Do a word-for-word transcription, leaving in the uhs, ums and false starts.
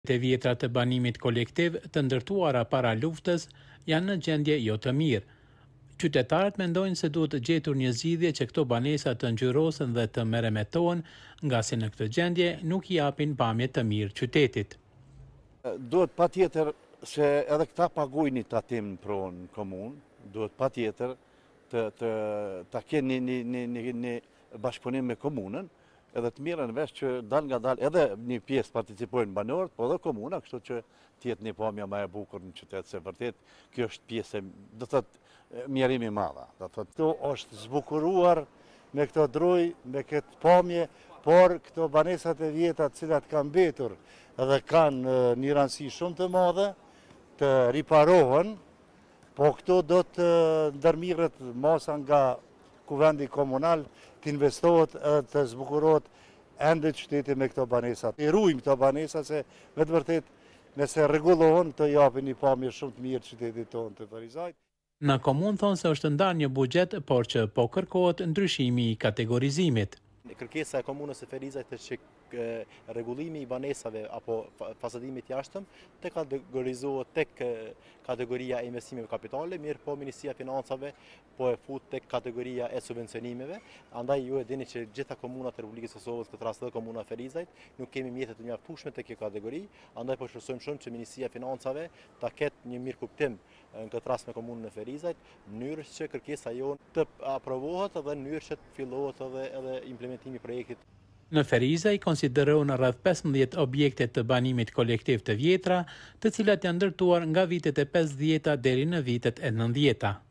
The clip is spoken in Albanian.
Të vjetra të banimit kolektiv të ndërtuara para luftës janë në gjendje jo të mirë. Qytetarët mendojnë se duhet gjetur një zgjidhje që këto banesa të ngjyrosen dhe të merremetohen, nga si në këtë gjendje nuk i japin pamje të mirë qytetit. Duhet patjetër se edhe këta paguajnë një tatim në pronë komunë, duhet patjetër të të ta kenë një një një një bashkëpunim me komunën, edhe të mirën vesh që dal nga dal edhe një pjesë participojnë banorët, po edhe komuna, kështu që të jetë një pamje më e bukur në qytet, se vërtet kjo është pjesë, do të thotë mjerimi i madh. Do të thotë këtu është zbukuruar me këto druj, me këtë pamje, por këto banesat e vjetra të cilat kanë mbetur edhe kanë një rëndësi shumë të madhe të riparohen, po këto do të ndërmirret masa nga kuvendi komunal, të investohet edhe të zbukurohet ende qyteti me këto banesa. I ruajmë këto banesa se me të vërtet nëse rregullohen të japin një pamje shumë të mirë qytetit tonë të Ferizajt. Në komunë thonë se është ndarë një buxhet, por që po kërkohet ndryshimi i kategorizimit. Kërkesa e komunës së Ferizajt është që rregullimi i banesave apo fasadimit jashtëm të kategorizohet tek kategoria e investimeve kapitale, mirë po Ministria e Financave po e fut tek kategoria e subvencionimeve. Andaj ju e dini që gjitha komunat e Republikës së Kosovës, këtë rast edhe komuna Ferizajt, nuk kemi mjete të mjaftueshme tek kjo kategori, andaj po shpresojmë shumë që Ministria e Financave ta ketë një mirë kuptim në këtë rast me komunën e Ferizajt, në mënyrë që kërkesa jonë të aprovohet edhe në mënyrë që të fillohet edhe edhe implementimi i projektit. Në Ferizaj konsiderohen rreth pesëmbëdhjetë objekte të banimit kolektiv të vjetra, të cilat janë ndërtuar nga vitet e pesëdhjeta deri në vitet e nëntëdhjeta.